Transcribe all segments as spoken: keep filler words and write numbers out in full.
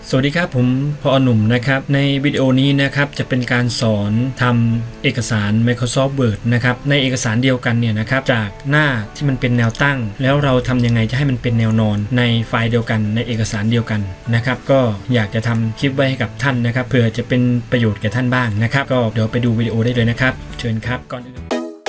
สวัสดีครับผมพอหนุ่มนะครับในวิดีโอนี้นะครับจะเป็นการสอนทำเอกสาร Microsoft Word นะครับในเอกสารเดียวกันเนี่ยนะครับจากหน้าที่มันเป็นแนวตั้งแล้วเราทำยังไงจะให้มันเป็นแนวนอนในไฟล์เดียวกันในเอกสารเดียวกันนะครับก็อยากจะทำคลิปไว้ให้กับท่านนะครับเผื่อจะเป็นประโยชน์แก่ท่านบ้างนะครับก็เดี๋ยวไปดูวิดีโอได้เลยนะครับเชิญครับก่อนอื่น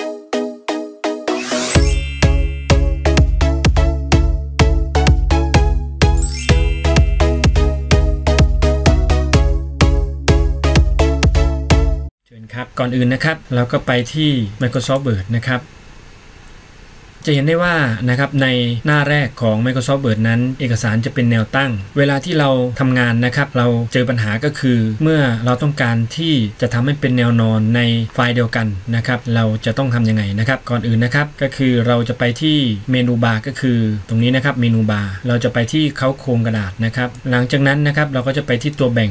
ครับก่อนอื่นนะครับเราก็ไปที่ Microsoft Word นะครับจะเห็นได้ว่านะครับในหน้าแรกของ Microsoft Word นั้นเอกสารจะเป็นแนวตั้งเวลาที่เราทำงานนะครับเราเจอปัญหาก็คือเมื่อเราต้องการที่จะทำให้เป็นแนวนอนในไฟล์เดียวกันนะครับเราจะต้องทำยังไงนะครับก่อนอื่นนะครับก็คือเราจะไปที่เมนูบาร์ก็คือตรงนี้นะครับเมนูบาร์เราจะไปที่เค้าโครงกระดาษนะครับหลังจากนั้นนะครับเราก็จะไปที่ตัวแบ่ง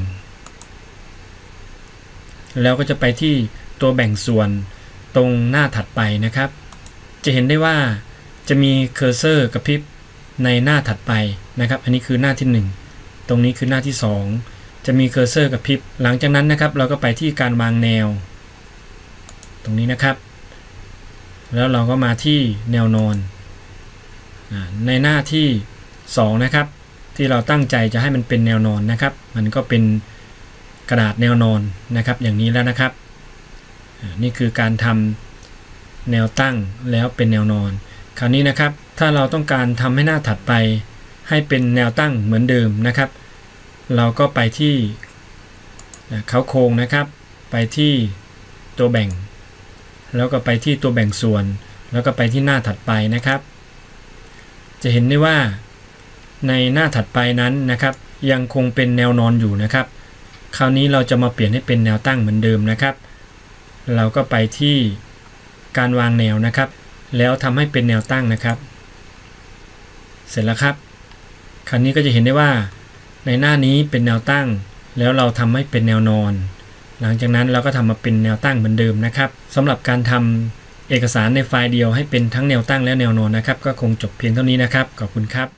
แล้วก็จะไปที่ตัวแบ่งส่วนตรงหน้าถัดไปนะครับจะเห็นได้ว่าจะมีเคอร์เซอร์กระพริบในหน้าถัดไปนะครับอันนี้คือหน้าที่หนึ่งตรงนี้คือหน้าที่สองจะมีเคอร์เซอร์กระพริบหลังจากนั้นนะครับเราก็ไปที่การวางแนวตรงนี้นะครับแล้วเราก็มาที่แนวนอนในหน้าที่สองนะครับที่เราตั้งใจจะให้มันเป็นแนวนอนนะครับมันก็เป็นกระดาษแนวนอนนะครับอย่างนี้แล้วนะครับนี่คือการทำแนวตั้งแล้วเป็นแนวนอนคราวนี้นะครับถ้าเราต้องการทำให้หน้าถัดไปให้เป็นแนวตั้งเหมือนเดิมนะครับเราก็ไปที่เค้าโครงนะครับไปที่ตัวแบ่งแล้วก็ไปที่ตัวแบ่งส่วนแล้วก็ไปที่หน้าถัดไปนะครับจะเห็นได้ว่าในหน้าถัดไปนั้นนะครับยังคงเป็นแนวนอนอยู่นะครับคราวนี้เราจะมาเปลี่ยนให้เป็นแนวตั้งเหมือนเดิมนะครับเราก็ไปที่การวางแนวนะครับแล้วทำให้เป็นแนวตั้งนะครับเสร็จแล้วครับคราวนี้ก็จะเห็นได้ว่าในหน้านี้เป็นแนวตั้งแล้วเราทำให้เป็นแนวนอนหลังจากนั้นเราก็ทำมาเป็นแนวตั้งเหมือนเดิมนะครับสำหรับการทำเอกสารในไฟล์เดียวให้เป็นทั้งแนวตั้งและแนวนอนนะครับก็คงจบเพียงเท่านี้นะครับขอบคุณครับ